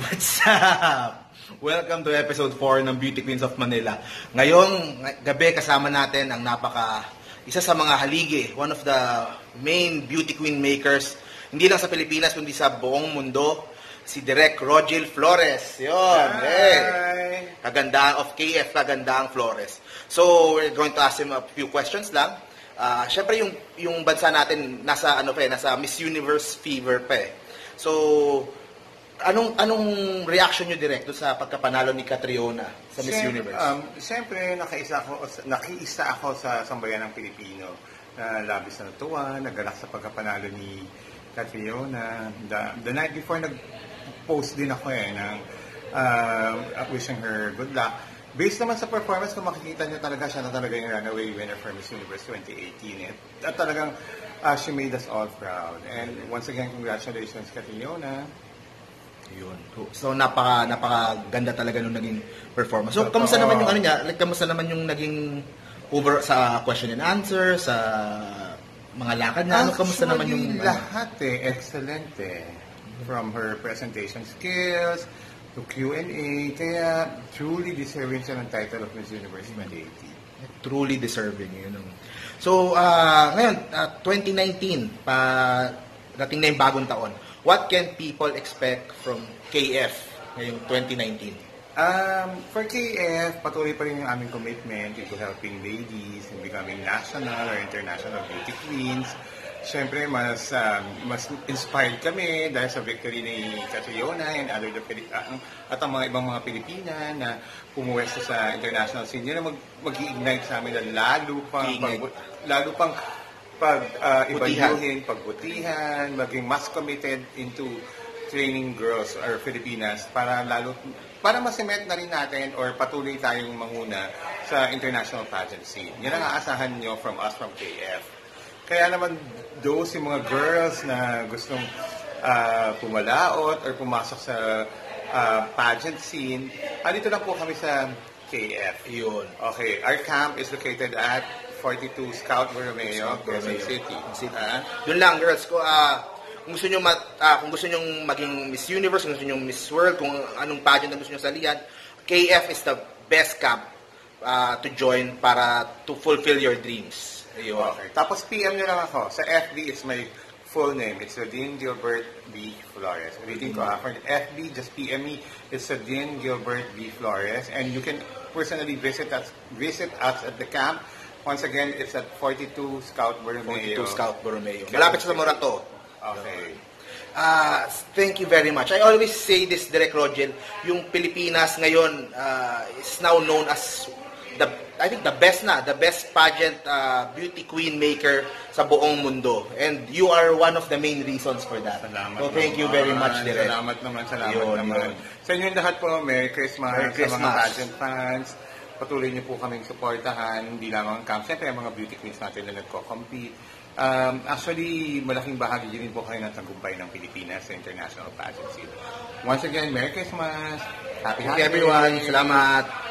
What's up? Welcome to episode 4 ng Beauty Queens of Manila. Ngayong gabi kasama natin ang isa sa mga haligi, one of the main beauty queen makers, hindi lang sa Pilipinas kundi sa buong mundo, si Direk Rogel Flores. Yun. Hey. Kagandahan of KF, Kagandahan Flores. So, we're going to ask him a few questions lang. Syempre yung bansa natin nasa nasa Miss Universe fever pa eh. So, anong reaction niyo direkto sa pagkapanalo ni Catriona sa Miss Universe? Siyempre, nakiisa ako sa sambayan ng Pilipino. Labis na natuwa, nagalak sa pagkapanalo ni Catriona. The night before, nag-post din ako ng wishing her good luck. Based naman sa performance, kung makikita niyo talaga, siya na talaga yung runaway winner for Miss Universe 2018. At talagang she made us all proud. And once again, congratulations, Catriona. Yun. So napakaganda talaga nung naging performance. So kamusta naman yung kamusta naman yung naging over sa question and answer, sa mga lakad niya? Kamusta naman yung lahat excellent From her presentation skills to Q&A, kaya truly deserving siya ng title of Miss Universe 2018. Truly deserving, yun. So, ngayon, 2019, dating na yung bagong taon. What can people expect from KF ngayong 2019? For KF, patuloy pa rin yung aming commitment into helping ladies in becoming national or international beauty queens. Siyempre, mas inspired kami dahil sa victory ni Catriona and at ang mga ibang mga Pilipina na pumuwesto sa international scene. Yun na mag-i-ignite sa amin na lalo pang ibayuhin, pagbutihan, maging mas committed into training girls or Filipinas para ma-cement na rin natin or patuloy tayong manguna sa international pageant scene. Yan ang aasahan nyo from us from KF. Kaya naman, those yung mga girls na gustong pumalaot or pumasok sa pageant scene, andito lang po kami sa KF. Yun. Okay, our camp is located at 42 Scout Borromeo, Quezon City. Doon lang, girls. Kung gusto nyo maging Miss Universe, kung gusto nyo Miss World, kung anong pageant na gusto nyo salihan, KF is the best camp to join para to fulfill your dreams. Ayun. Okay. Tapos PM nyo lang ako. Sa FB, it's my full name. It's Sadine Gilbert B. Flores. Reading ko for FB, just PM me. It's Sadine Gilbert B. Flores. And you can personally visit us at the camp. Once again, it's at 42 Scout Borromeo. 42 Scout Borromeo. Malapit sa Morato. Okay. Thank you very much. I always say this, Direk Rogel, yung Pilipinas ngayon is now known as the best pageant beauty queen maker sa buong mundo. And you are one of the main reasons for that. Salamat. So thank you very much, Direk. Salamat naman. Sa inyong lahat po, Merry Christmas. Sa mga pageant fans. Patuloy niyo po kaming suportahan, hindi lamang ang camp. Siyempre, ang mga beauty queens natin na nagko-compete. Actually, malaking bahagi din po kayo ng tagumpay ng Pilipinas sa international pageant scene. Once again, Merry Christmas! Happy everyone! Salamat!